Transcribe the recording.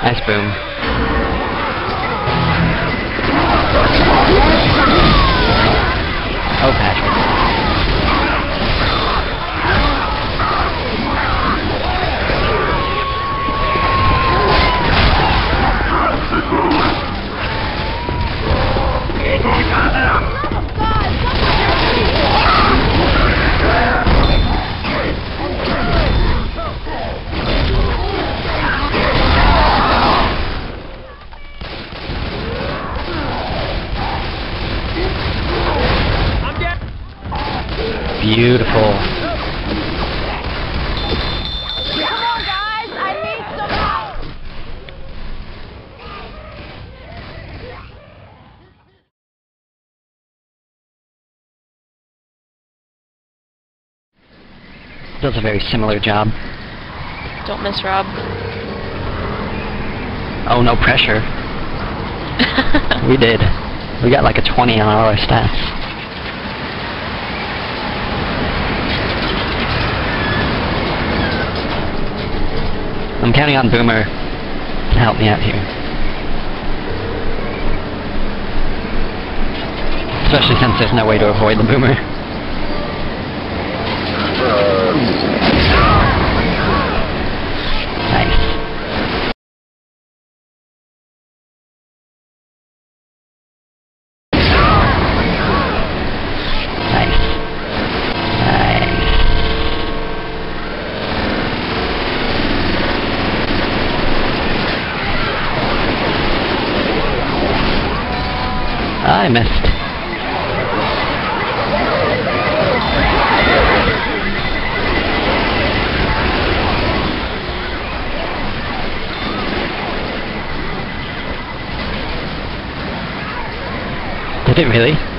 Nice boom. Oh, Patrick. Beautiful. Come on, guys! I need some help! Does a very similar job. Don't miss Rob. Oh, no pressure. We did. We got like a 20 on all our stats. I'm counting on Boomer to help me out here. Especially since there's no way to avoid the Boomer. Nice. Nice. Nice. I missed. Did it really?